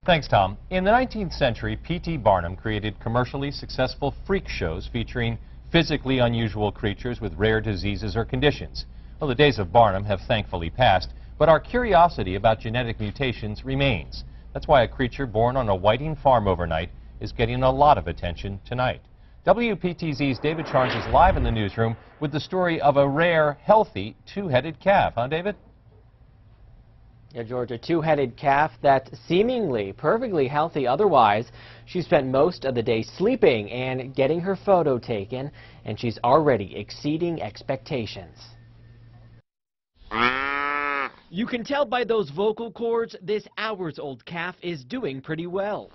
Thanks, Tom. In the 19th century, P.T. Barnum created commercially successful freak shows featuring physically unusual creatures with rare diseases or conditions. Well, the days of Barnum have thankfully passed, but our curiosity about genetic mutations remains. That's why a creature born on a whiting farm overnight is getting a lot of attention tonight. WPTZ's David Charnes is live in the newsroom with the story of a rare, healthy, two-headed calf. Huh, David? Yeah, George, a two-headed calf that's seemingly perfectly healthy otherwise. She spent most of the day sleeping and getting her photo taken, and she's already exceeding expectations. You can tell by those vocal cords, this hours-old calf is doing pretty well.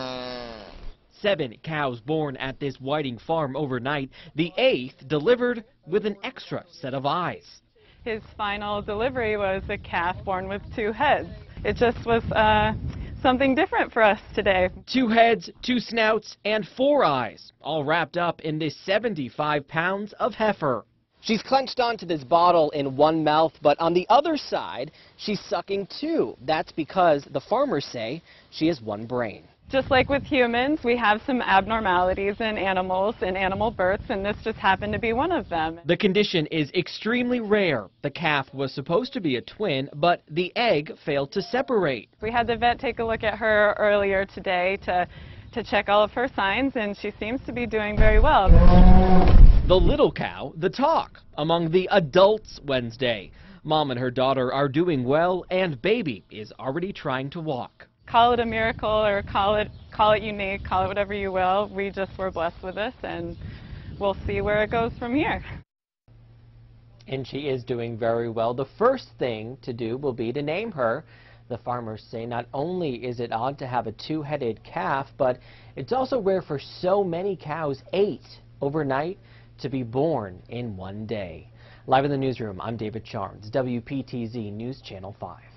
7 cows born at this whiting farm overnight, the 8th delivered with an extra set of eyes. His final delivery was a calf born with 2 heads. It just was something different for us today. 2 heads, 2 snouts, and 4 eyes, all wrapped up in this 75 pounds of heifer. She's clenched onto this bottle in one mouth, but on the other side, she's sucking 2. That's because the farmers say she has 1 brain. Just like with humans, we have some abnormalities in animals and animal births, and this just happened to be one of them. The condition is extremely rare. The calf was supposed to be a twin, but the egg failed to separate. We had the vet take a look at her earlier today to check all of her signs, and she seems to be doing very well. The little cow, the talk among the adults Wednesday. Mom and her daughter are doing well, and baby is already trying to walk. Call it a miracle or call it unique, call it whatever you will. We just were blessed with this, and we'll see where it goes from here. And she is doing very well. The first thing to do will be to name her. The farmers say not only is it odd to have a two-headed calf, but it's also rare for so many cows, 8 overnight, to be born in one day. Live in the newsroom, I'm David Charnes, WPTZ News Channel 5.